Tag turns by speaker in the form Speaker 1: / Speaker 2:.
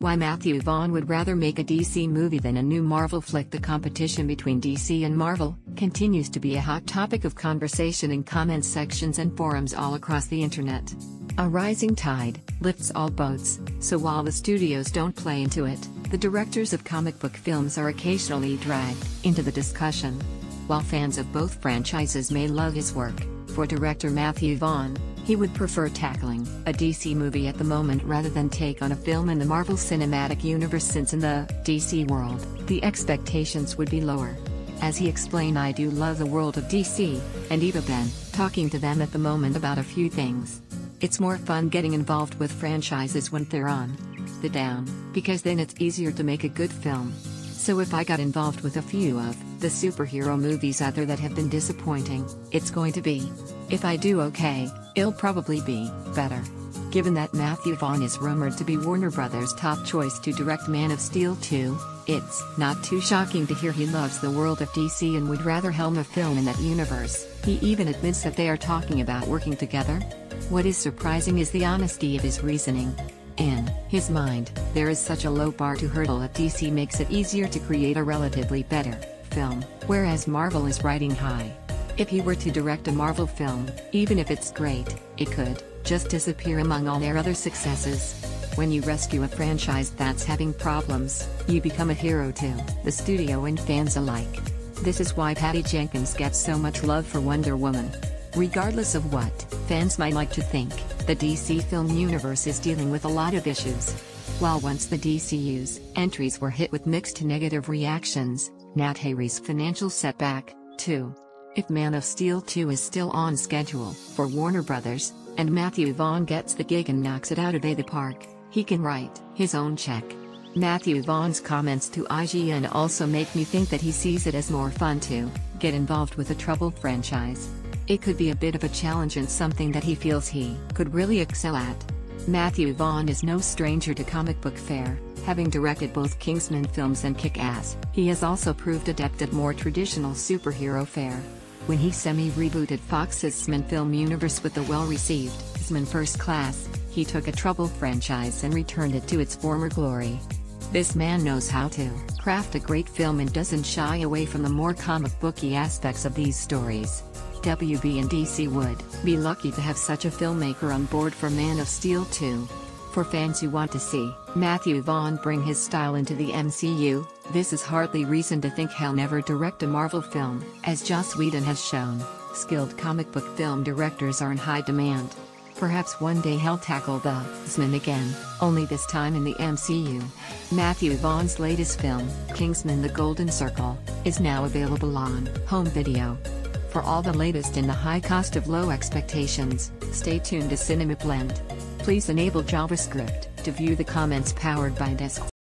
Speaker 1: Why Matthew Vaughn would rather make a DC movie than a new Marvel flick. The competition between DC and Marvel continues to be a hot topic of conversation in comment sections and forums all across the internet. A rising tide lifts all boats, so while the studios don't play into it, the directors of comic book films are occasionally dragged into the discussion. While fans of both franchises may love his work, for director Matthew Vaughn, he would prefer tackling a DC movie at the moment rather than take on a film in the Marvel Cinematic Universe, since in the DC world, the expectations would be lower. As he explained, "I do love the world of DC, and even been talking to them at the moment about a few things. It's more fun getting involved with franchises when they're on the down, because then it's easier to make a good film. So if I got involved with a few of the superhero movies out there that have been disappointing, it's going to be, if I do okay, it'll probably be better." Given that Matthew Vaughn is rumored to be Warner Brothers' top choice to direct Man of Steel 2, it's not too shocking to hear he loves the world of DC and would rather helm a film in that universe. He even admits that they are talking about working together. What is surprising is the honesty of his reasoning. In his mind, there is such a low bar to hurdle that DC makes it easier to create a relatively better film, whereas Marvel is riding high. If he were to direct a Marvel film, even if it's great, it could just disappear among all their other successes. When you rescue a franchise that's having problems, you become a hero to the studio and fans alike. This is why Patty Jenkins gets so much love for Wonder Woman. Regardless of what fans might like to think, the DC film universe is dealing with a lot of issues. While once the DCU's entries were hit with mixed to negative reactions, Nat Harry's financial setback, too. If Man of Steel 2 is still on schedule for Warner Brothers, and Matthew Vaughn gets the gig and knocks it out of the park, he can write his own check. Matthew Vaughn's comments to IGN also make me think that he sees it as more fun to get involved with a troubled franchise. It could be a bit of a challenge and something that he feels he could really excel at. Matthew Vaughn is no stranger to comic book fare, having directed both Kingsman films and Kick-Ass. He has also proved adept at more traditional superhero fare. When he semi-rebooted Fox's X-Men film universe with the well-received X-Men First Class, he took a troubled franchise and returned it to its former glory. This man knows how to craft a great film and doesn't shy away from the more comic booky aspects of these stories. WB and DC would be lucky to have such a filmmaker on board for Man of Steel 2. For fans who want to see Matthew Vaughn bring his style into the MCU, this is hardly reason to think he'll never direct a Marvel film. As Joss Whedon has shown, skilled comic book film directors are in high demand. Perhaps one day he'll tackle the X-Men again, only this time in the MCU. Matthew Vaughn's latest film, Kingsman: The Golden Circle, is now available on home video. For all the latest in the high cost of low expectations, stay tuned to Cinema Blend. Please enable JavaScript to view the comments powered by Desk.